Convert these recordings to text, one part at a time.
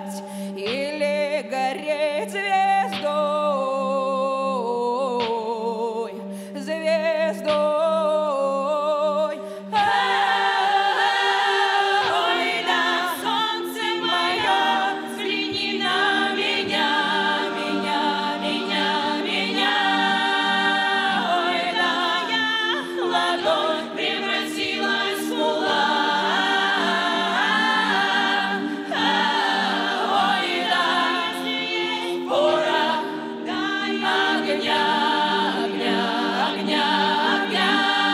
или гореть звездой, звездой. Ой, да, солнце мое, взгляни на меня, меня, меня, меня. Ой, да, я ладонь превратилась в кулак. Ой, да, пора огня, огня, огня, огня.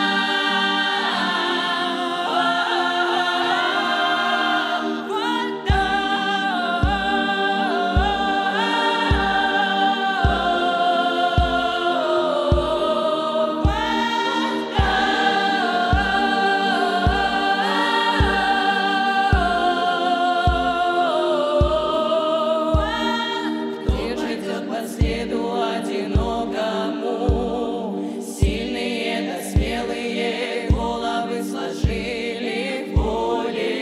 Где же идет по следу одинокому? Сильные да смелые головы сложили в поле,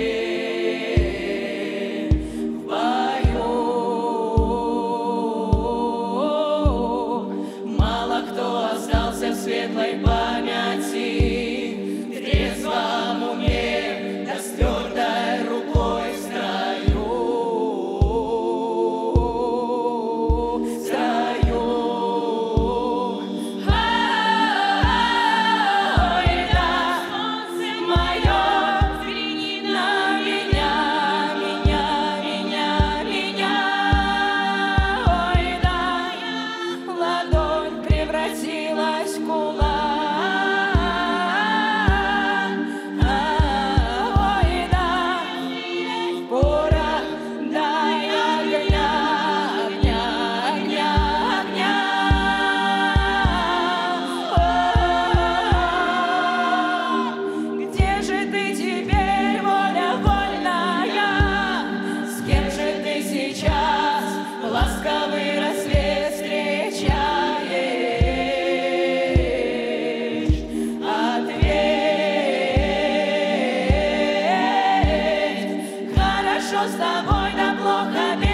в бою. Мало кто остался в светлой памяти, в трезвом уме, да с твердой рукой в строю, в строю. Ой, да, солнце мое, взгляни на меня, меня, меня, меня. Ой, да, ладонь превратилась в кулак. Ой, да, пора дай огня, огня, огня, огня. Где же ты теперь, воля вольная? С кем же ты сейчас ласковый рассвет встречаешь? Ответь, хорошо с тобой, да плохо без